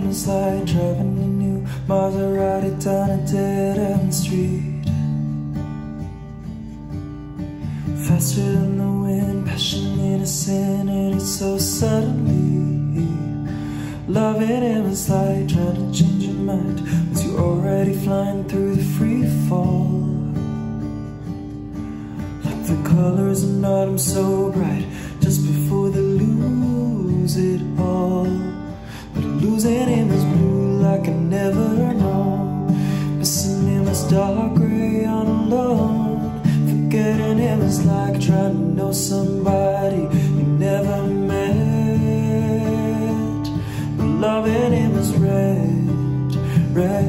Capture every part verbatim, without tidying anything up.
it's like driving a new Maserati down a dead-end street. Faster than the wind, passionate as sin, and it's so suddenly. Loving him is like trying to change your mind, with you already flying through the free fall. Like the colors in autumn so bright, just before they lose it all. But losing him is blue like I never know. Missing him is dark gray on alone. Forgetting him is like trying to know somebody you never met. But loving him is red, red,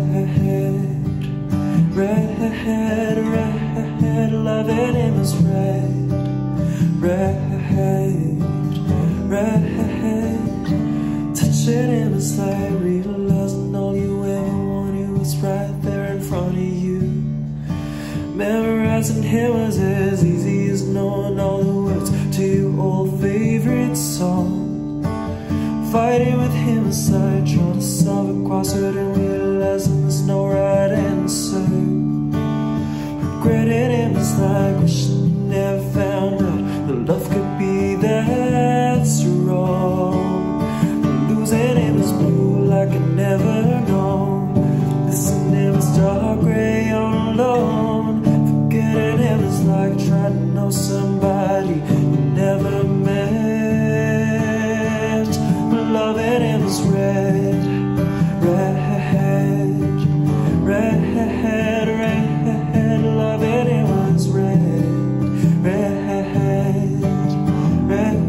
red, red. Loving him is red, red, red. Touching him is like realizing all you ever wanted was right there in front of you. Memorizing him was as easy as knowing all the words to your old favorite song. Fighting with him is like trying to solve a crossword and realizing there's no right answer. Regretting him is like wishing you never found out that love could be that strong. Losing him is blue like I never know. Missing him is dark gray on alone. Forgetting him is like trying to know somebody you never met. But loving him is red, red, red, red. Loving him is red, red, red.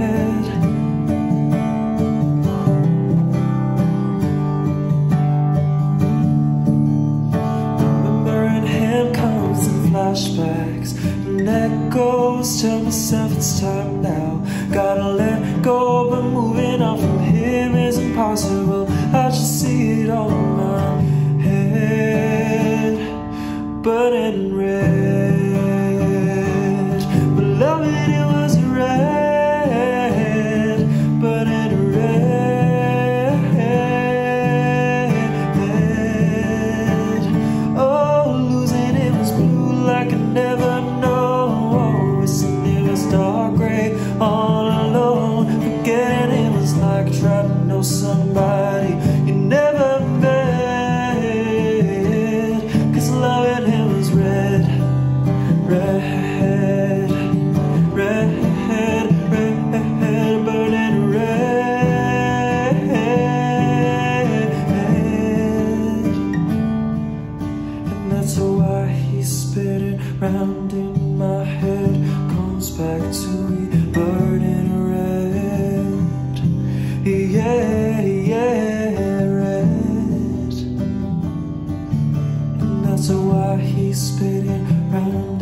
Flashbacks and echoes, tell myself it's time now. Gotta let go, but moving on from him is impossible. I just see it all in my head, burning red. But loving it was red, burning red. Oh, losing it was blue like I never know. Wishing it was dark gray all alone. Forgetting it was like trying to know somebody you never met. Cause loving him was red, red, red, red, burning red. And that's why he's spinning round in my head, comes back to me, burning red, yeah, yeah, red. And that's why he's spinning round